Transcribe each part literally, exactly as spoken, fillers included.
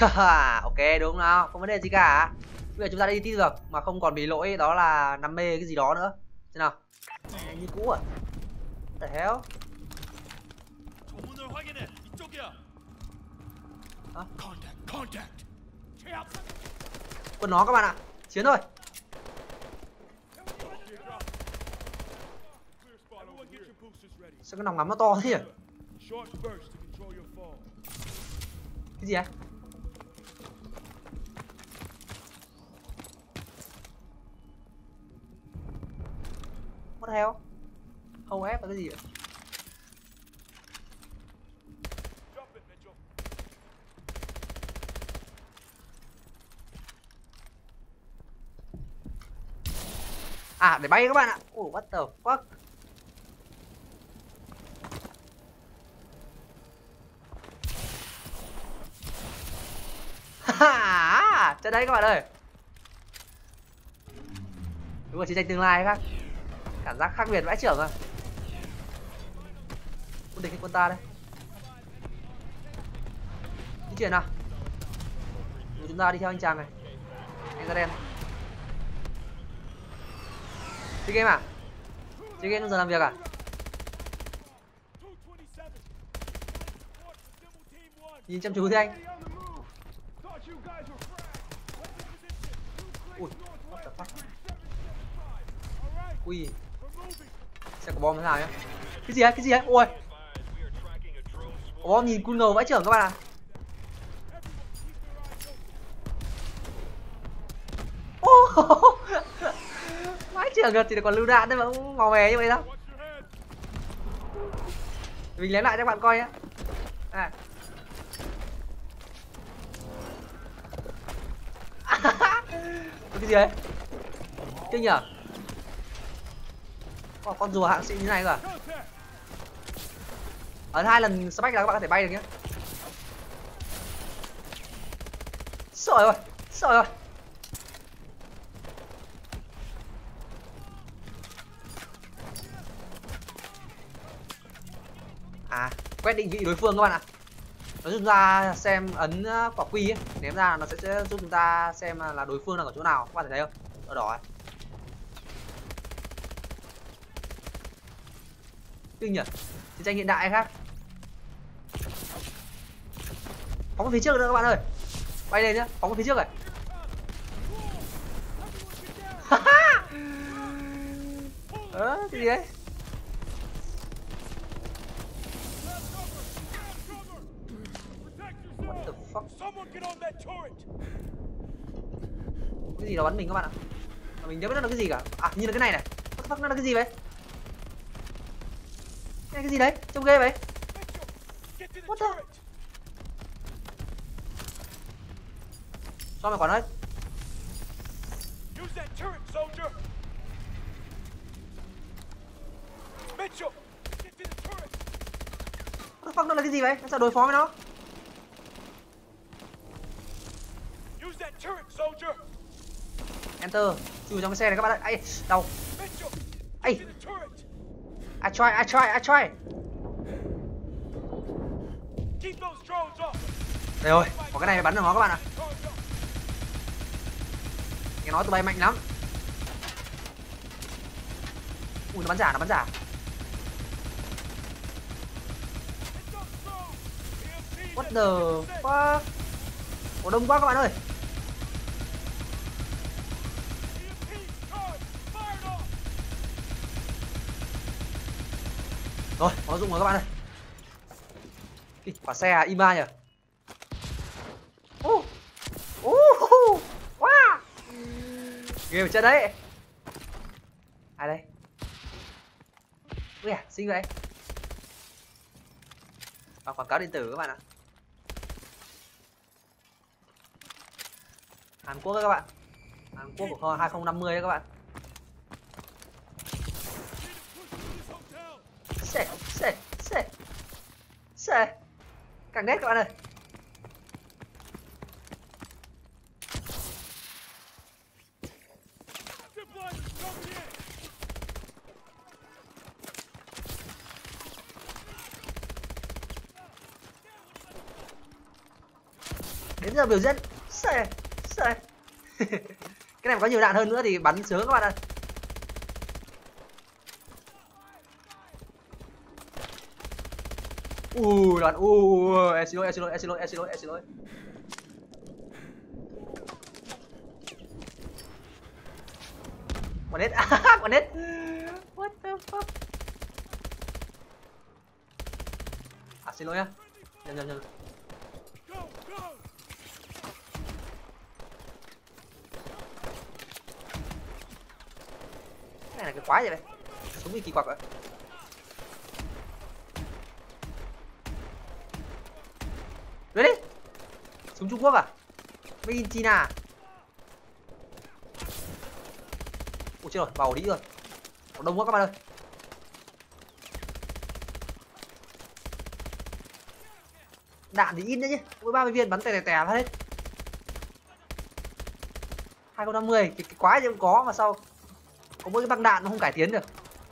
Ok đúng không? Không vấn đề gì cả. Bây giờ chúng ta đã đi tiếp được mà không còn bị lỗi đó là nằm mê cái gì đó nữa. Thế nào? À, như cũ à? What the hell? Hả? Quân nó các bạn ạ. Chiến thôi. Sao cái nòng ngắm nó to thế nhỉ? Cái gì á? What the hell? Hầu ép là cái gì vậy? À để bay các bạn ạ. Oh, what the fuck? Haha, trên đây các bạn ơi. Đúng là chiến tranh tương lai khác. Cảm giác khác biệt vãi chưởng à. Quân địch hay quân ta đây? Di chuyển nào. Rồi chúng ta đi theo anh chàng này. Anh da đen. Chơi game à? Chơi game giờ làm việc à? Nhìn chăm chú thế anh. Ui, what the fuck? Ui, xe có bom thế nào nhá? Cái gì ấy? Cái gì ấy? Ui, có bom nhìn cool ngầu vãi chưởng các bạn ạ. Oh, vãi chưởng rồi thì còn lưu đạn đấy mà cũng màu mè như vậy đâu? Mình lén lại cho các bạn coi nhá. À. Cái gì đấy? Kinh nhở? Có con rùa hạng xịn như này cơ à? Ở hai lần spike là các bạn có thể bay được nhé. Sợ rồi, sợ rồi. À, quét định vị đối phương các bạn ạ. Nó giúp chúng ta xem ấn quả quy ấy, ném ra nó sẽ giúp chúng ta xem là đối phương đang ở chỗ nào, các bạn thấy không? Ở đỏ ấy. Kinh nhỉ? Chiến tranh hiện đại khác. Phóng về phía trước nữa các bạn ơi. Bay lên nhá, phóng về phía trước này. Ờ, cái gì đấy? What the fuck? Cái gì đó bắn mình các bạn ạ. Mình nhớ biết nó là cái gì cả. À, như là cái này này. What the fuck, nó là cái gì vậy? Cái gì đấy? Trông ghê vậy? What the? Sao mày quả đấy? What the fuck, nó là cái gì vậy? Sao đối phó với nó? Enter. Chui trong cái xe này các bạn ơi. Ai, đau. Ai. I try, I try, I try. Đây rồi, có cái này bắn được nó các bạn ạ. Nghe nói tụi bay mạnh lắm. Ui, nó bắn giả, nó bắn giả. What the fuck? Có đông quá các bạn ơi. Rồi, có dụng rồi các bạn ơi. Ý, quả xe à, i ba nhỉ? Ô, ô, wow, ghê chân đấy. Ai đây? Ui à, xinh vậy. Và quảng cáo điện tử các bạn ạ. Hàn Quốc đấy các bạn. Hàn Quốc của kho hai không năm mươi đấy các bạn. Xê, xê, xê, xê. Càng đét các bạn ơi. Đến giờ biểu diễn. Sợi, sợi. Cái này có nhiều đạn hơn nữa thì bắn sướng các bạn ơi. Ui, đoạn ui, e xin lỗi, e xin lỗi, e xin lỗi, e xin lỗi, e xin lỗi. Còn hết, còn hết. What the fuck? À xin lỗi nhá. Nhầm nhầm nhầm. Cái này là cái quái gì đây? Súng gì kỳ quặc vậy? Đấy đi. Súng Trung Quốc à? Made in China. Ôi chết rồi, vào đi rồi. Có đông quá các bạn ơi. Đạn thì ít nữa chứ. Mỗi ba mươi viên bắn tè tè tè hết. hai không năm mươi cái, cái quái gì cũng có mà sao có mỗi cái băng đạn nó không cải tiến được.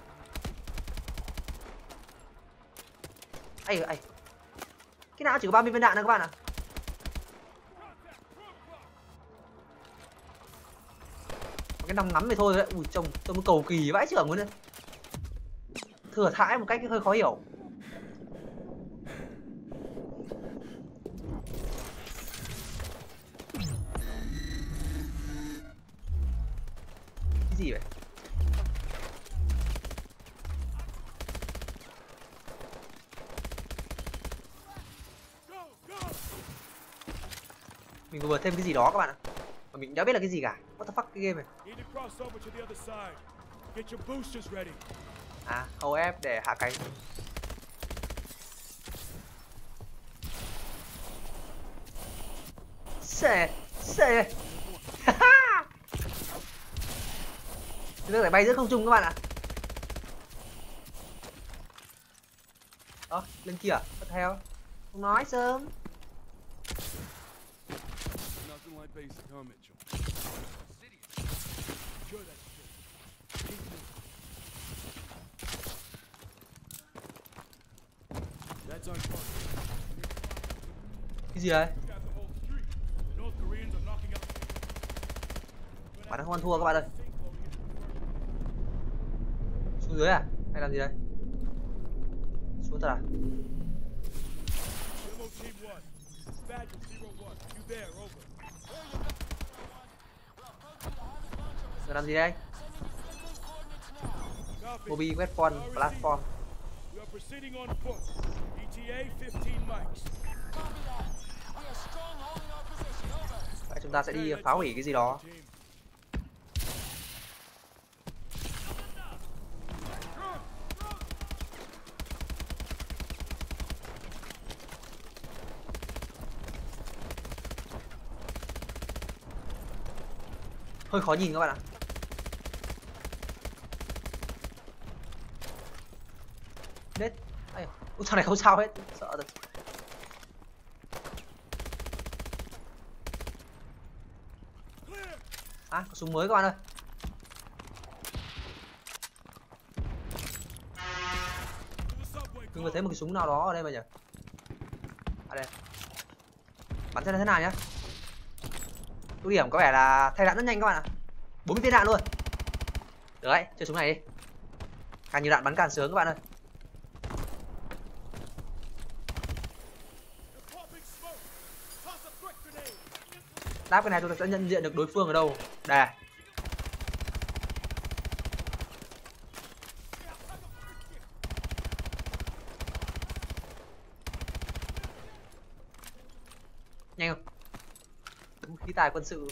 Ây ây. Cái nào chỉ có ba mươi viên đạn thôi các bạn ạ. Cái nòng ngắm thì thôi đấy. Ui trông tôi mới cầu kỳ vãi trưởng luôn đấy. Thừa thãi một cách hơi khó hiểu. Cái gì vậy? Mình vừa thêm cái gì đó các bạn ạ. Mà mình đã biết là cái gì cả. What the fuck cái game này. À, hầu ép để hạ cánh. Xê, xê. Chúng ta phải bay giữa không trung các bạn ạ. Đó, lên kia à? Bắt theo. Không nói sớm. Cái gì đấy? Bạn không ăn thua các bạn ơi. Xuống dưới à? Hay làm gì đây? Xuống thật à? Giờ làm gì đây? Mobi weapon platform. Vậy chúng ta sẽ đi phá hủy cái gì đó. Hơi khó nhìn các bạn ạ. Đết. Ui, thằng này không sao hết, sợ rồi. À, có súng mới các bạn ơi. Mình vừa thấy một cái súng nào đó ở đây mà nhỉ? À đây. Bắn xem là thế nào nhá. Ưu điểm có vẻ là thay đạn rất nhanh các bạn ạ. bốn mươi viên đạn luôn. Được đấy, chơi súng này đi. Càng nhiều đạn bắn càng sướng các bạn ơi. Đáp cái này tôi sẽ nhận diện được đối phương ở đâu. Đây. Nhanh không? Đúng khí tài quân sự.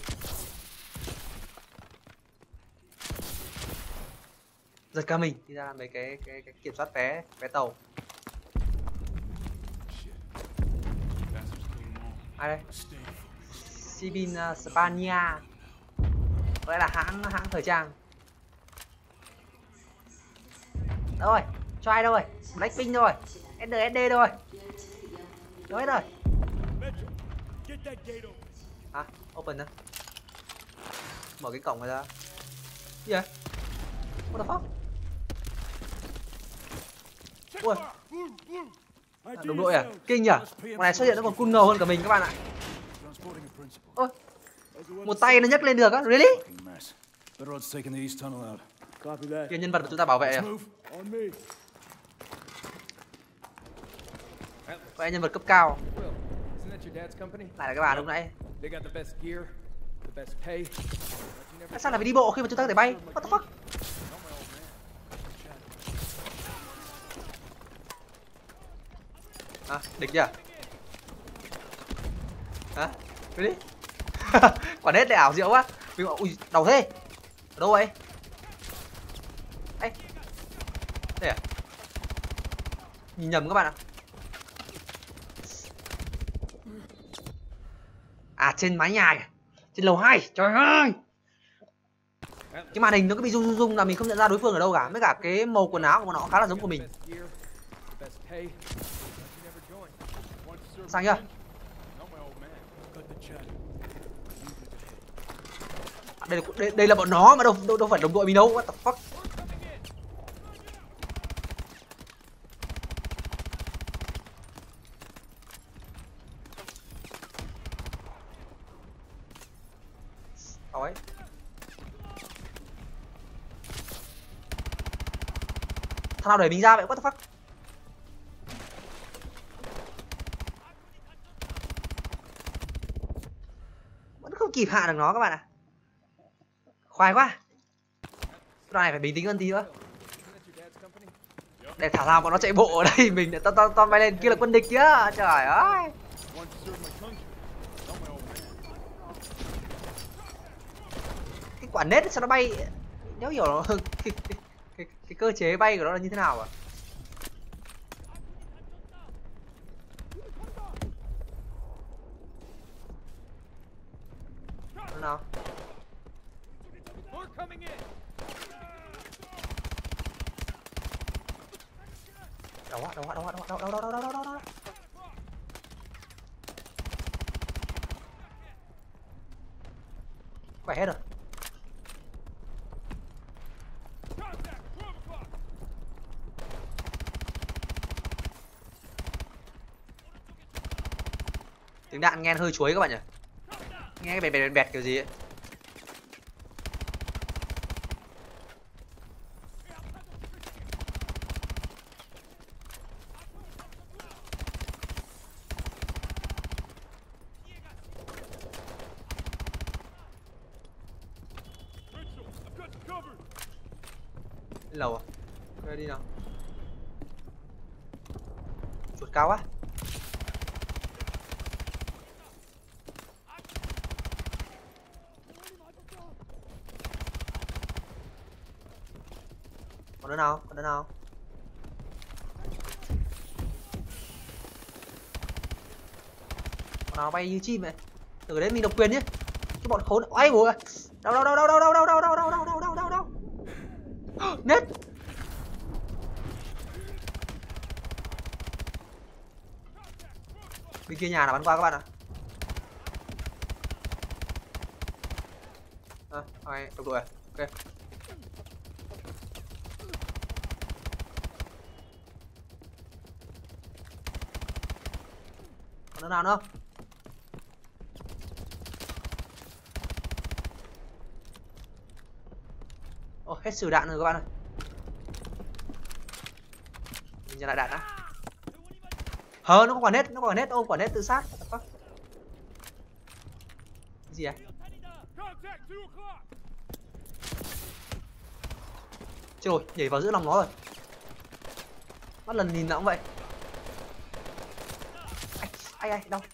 Giật cả mình đi ra mấy cái cái, cái kiểm soát vé vé tàu. Ai đây? Sibin uh, Spania. Có lẽ là hãng hãng thời trang. Đâu rồi? Cho ai đâu rồi? Blackpink rồi. ét đê ét đê rồi. Đâu hết rồi? À, open đó. Mở cái cổng này ra. Gì vậy? What the fuck? Ui. À, đồng đội à? Kinh nhỉ? Con này xuất hiện nó còn cool ngầu hơn cả mình các bạn ạ. Ôi, một tay nó nhấc lên được á, really? Kia nhân vật của chúng ta bảo vệ à? Vậy nhân vật cấp cao. Lại là cái bà lúc nãy. Tại sao lại phải đi bộ khi mà chúng ta có thể bay? What the fuck? À, địch chưa? Hả? Really? Quả nét này ảo diệu quá. Mình bảo, ui, đầu thế. Ở đâu vậy? Ê. Đây à? Nhìn nhầm các bạn ạ. À, trên mái nhà kìa. Trên lầu hai. Trời ơi. Cái màn hình nó cứ bị rung rung rung là mình không nhận ra đối phương ở đâu cả. Với cả cái màu quần áo của nó khá là giống của mình. Sang chưa? Đây là, đây, đây là bọn nó mà đâu, đâu đâu phải đồng đội mình đâu. What the fuck? Ấy. Thằng nào đẩy mình ra vậy? What the fuck? Vẫn không kịp hạ được nó các bạn ạ. À. Khoai quá. Đoạn này phải bình tĩnh hơn tí nữa. Để thả ra bọn nó chạy bộ ở đây mình để to to to bay lên, kia là quân địch chứ. Trời ơi. Cái quả nết sao nó bay, nếu hiểu nó cái, cái, cái, cái cơ chế bay của nó là như thế nào à? Nó nào? Đâu á, đâu á, đâu á, đâu đâu đâu đâu đâu đâu đâu đâu. Khỏe hết rồi. Tiếng đạn nghe hơi chuối các bạn nhỉ? Nghe cái bẹt bẹt bẹt kiểu gì ấy. Lầu à? Đây đi nào. Chuột cao quá. Còn đứa nào? Còn đứa nào? Còn nào bay như chim vậy? Từ đấy mình độc quyền nhé. Cái bọn khốn. Ôi bùa. Đâu đâu đâu đâu đâu đâu đâu đâu đâu đâu đâu đâu đâu đâu đâu. Nết. Bên kia nhà là bắn qua các bạn ạ. À, hai đồng đội à? Ok. Còn đứa nào nữa không? Ồ, hết sử đạn rồi các bạn ơi. Mình nhận lại đạn đã. Hờ, nó có quả nét, nó có quả nét, ôm quả nét tự sát. Cái gì à? Chết rồi, nhảy vào giữa lòng nó rồi. Mất lần nhìn nó cũng vậy. Ai, ai, ai, đâu?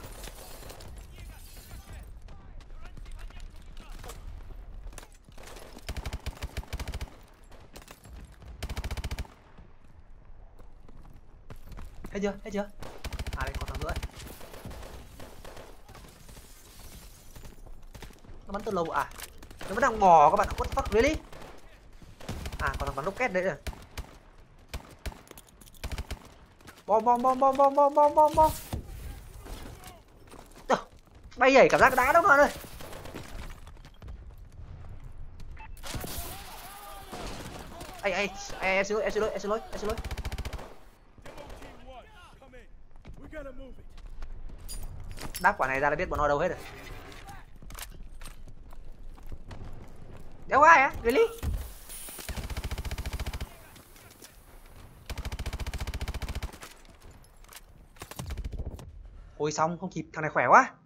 Hết chưa? Hết chưa? À đây còn thằng nữa. Nó bắn từ lâu à? Nó vẫn đang bò các bạn. What the fuck, really? À còn thằng bắn rocket đấy rồi. Bom bom bom bom bom bom bom bom bom. Bay nhảy cảm giác đá đó các bạn ơi. Ai ai ai em xin lỗi, em xin lỗi, em xin lỗi, em xin lỗi. Đáp quả này ra là biết bọn nó đâu hết rồi. Đéo ai á, really? Ôi xong, không kịp, thằng này khỏe quá.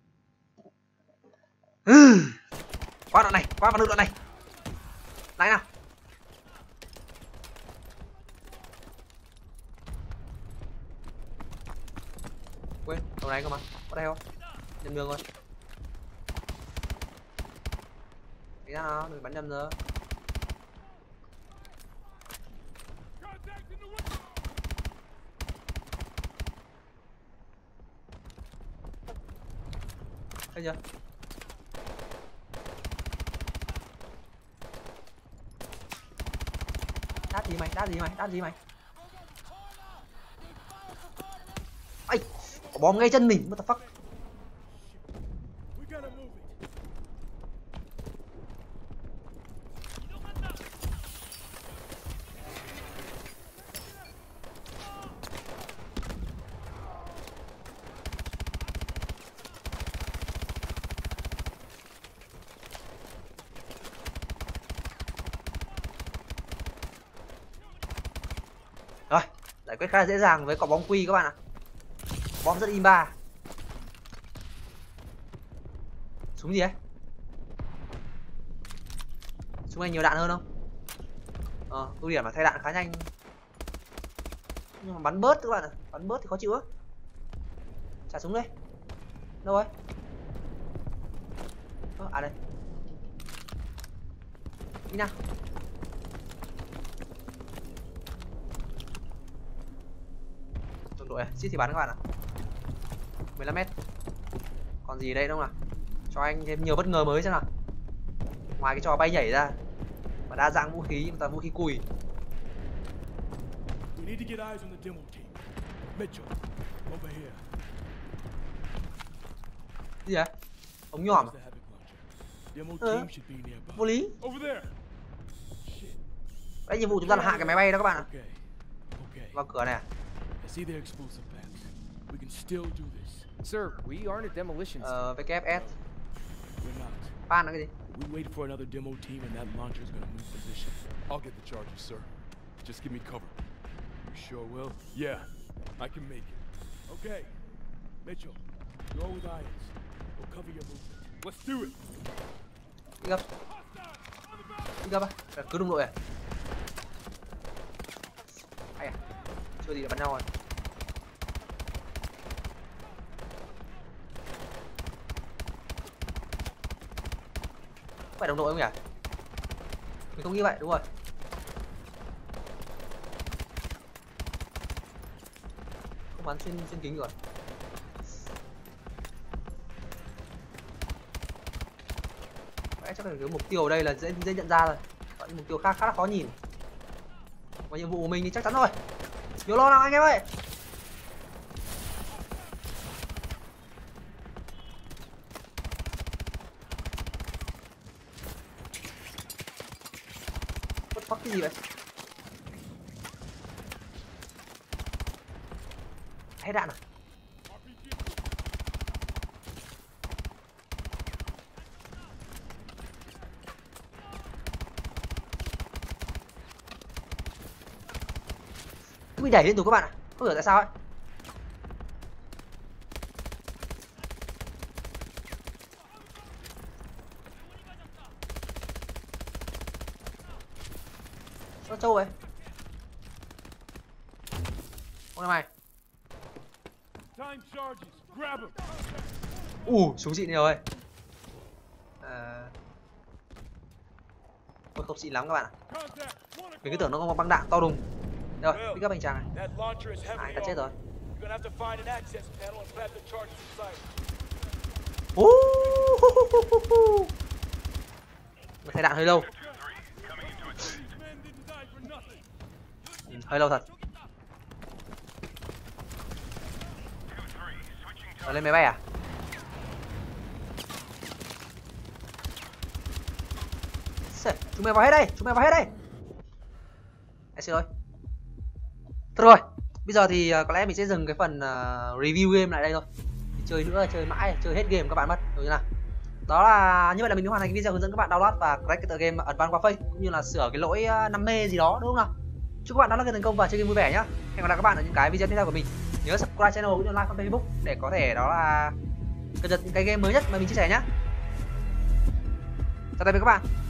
Ừ. Qua đoạn này, qua vào được đoạn này. Lại nào. Quên, đầu này cơ mà, có đây không? Nhầm đường rồi. Thấy ra nào, đừng bắn nhầm giờ. Thấy chưa? Đát gì mày, đát gì mày, đát gì mày. Ây, có bom ngay chân mình, what the fuck. Rồi, giải quyết khá là dễ dàng với quả bom quy các bạn ạ. Bom rất imba. Súng gì ấy? Súng này nhiều đạn hơn không? Ờ, ưu điểm là thay đạn khá nhanh. Nhưng mà bắn bớt các bạn ạ. Bắn bớt thì khó chịu á. Trả súng đây. Đâu rồi? Ờ, à đây. Đi nào. Đồng đội à? Xít thì bắn các bạn ạ. mười lăm mét. Còn gì đây đâu nào? Cho anh thêm nhiều bất ngờ mới xem nào. Ngoài cái trò bay nhảy ra và đa dạng vũ khí, toàn vũ khí cùi. Gì vậy? Ống nhỏm à? Ừ. Vô lý. Đấy, nhiệm vụ chúng ta là hạ cái máy bay đó các bạn ạ. Vào cửa này à? Sir, we aren't a demolition. Ờ, vê kép ét. Pan là cái gì? We wait for another demo team and that launcher is gonna move position. I'll get the charges, sir. Just give me cover. You sure will? Yeah, I can make it. Okay. Mitchell, go with Irons. We'll cover your movement. Let's do it. Đi gấp. Đi gấp à? Cứ đồng đội à? Hay à? Chưa gì đã bắn nhau rồi. Phải đồng đội không nhỉ? Mình không nghĩ vậy, đúng rồi. Không bắn xuyên xuyên kính rồi. Vậy chắc là cái mục tiêu ở đây là dễ dễ nhận ra rồi. Còn những mục tiêu khác khá là khó nhìn. Và nhiệm vụ của mình thì chắc chắn rồi. Nhiều lo nào anh em ơi. Fuck cái gì vậy? Hết đạn à? Cứ bị đẩy liên tục các bạn ạ. Không hiểu tại sao ấy. Nó trâu vậy. Ôi mày. Ù, súng xịn nhiều ơi. À... Ôi không xịn lắm các bạn ạ. Mình cứ tưởng nó có một băng đạn to đùng. Rồi, đi các anh chàng này. À, anh ta chết rồi. Mình thay đạn hơi lâu. Ừ, hơi lâu thật. Rồi, lên máy bay à? Chúng mày vào hết đây, chúng mày vào hết đây. Anh xin lỗi. Thôi rồi, bây giờ thì uh, có lẽ mình sẽ dừng cái phần uh, review game lại đây thôi. chơi nữa, chơi mãi, chơi hết game các bạn mất, đúng như nào. Đó là như vậy là mình đã hoàn thành video hướng dẫn các bạn download và crack tựa game Advanced Warfare cũng như là sửa cái lỗi năm mê gì đó, đúng không nào? Chúc các bạn download game thành công và chơi game vui vẻ nhá. Hẹn gặp lại các bạn ở những cái video tiếp theo của mình. Nhớ subscribe channel cũng như like fanpage Facebook để có thể đó là cập nhật những cái game mới nhất mà mình chia sẻ nhá. Chào tạm biệt các bạn.